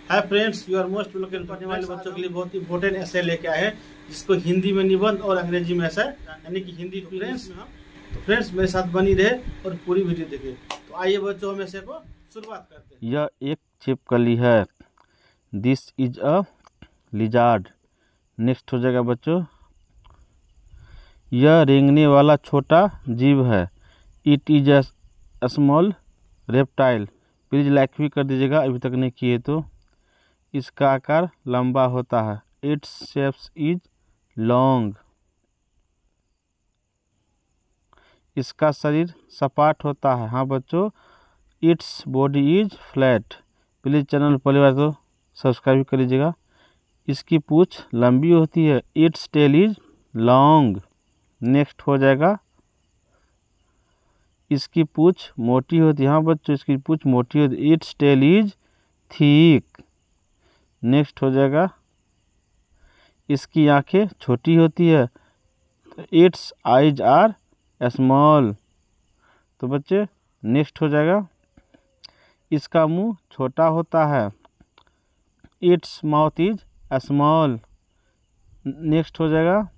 Hi friends, you are most welcome. पढ़ने वाले बच्चों के लिए बहुत इंपॉर्टेंट ऐसे लेके आए हैं, जिसको हिंदी में निबंध और अंग्रेजी में ऐसा यानी कि हिंदी फ्रेंड्स। तो फ्रेंड्स मेरे साथ बनी रहे और पूरी वीडियो देखे। तो आइए बच्चों, हम ऐसे को शुरुआत करते हैं। यह एक छिपकली है। This is a lizard. Next हो जाएगा बच्चों, यह रेंगने वाला छोटा जीव है। It is a small reptile. Please like भी कर दीजिएगा अभी तक नहीं किए तो। इसका आकार लंबा होता है। Its shapes is long. इसका शरीर सपाट होता है। हाँ बच्चों, its body is flat. Please channel पहली बार तो सब्सक्राइब कर लीजिएगा। इसकी पूंछ लंबी होती है। Its tail is long. Next हो जाएगा, इसकी पूंछ मोटी होती है। हाँ बच्चों, इसकी पूंछ मोटी होती है। Its tail is thick. Next हो जाएगा, इसकी आंखें छोटी होती है। Its eyes are small. तो बच्चे नेक्स्ट हो जाएगा, इसका मुंह छोटा होता है। Its mouth is small. Next हो जाएगा,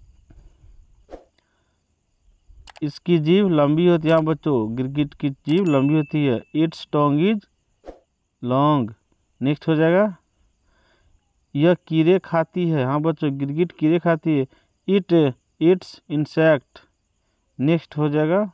इसकी जीभ लंबी होती है। हाँ बच्चों, गिरगिट की जीभ लंबी होती है। Its tongue is long. Next हो जाएगा, यह कीड़े खाती है। हाँ बच्चों, गिरगिट कीड़े खाती है। It it's insect. नेक्स्ट हो जाएगा,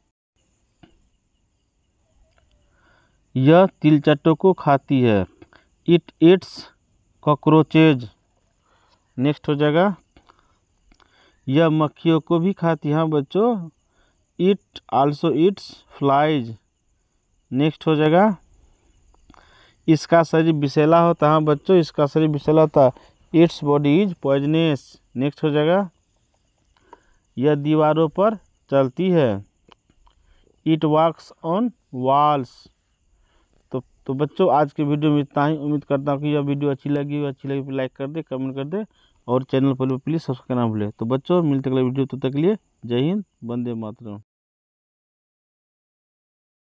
यह तिलचट्टों को खाती है। It it's cockroaches. नेक्स्ट हो जाएगा, यह मक्खियों को भी खाती है। हाँ बच्चों, it also eats flies. Next हो जाएगा, इसका शरीर विषैला होता है। हाँ बच्चों, इसका शरीर विषैला होता है। Its body is poisonous. Next हो जाएगा, यह दीवारों पर चलती है। It walks on walls. तो बच्चों आज के वीडियो में इतना ही। उम्मीद करता हूँ कि यह वीडियो अच्छी लगी तो लाइक कर दे, कमेंट कर दे और चैनल पर प्लीज़ सब्सक्राइब करना भूले। तो बच्चों मिलते अगले वीडियो, तब तक के लिए जय हिंद, वंदे मातरम।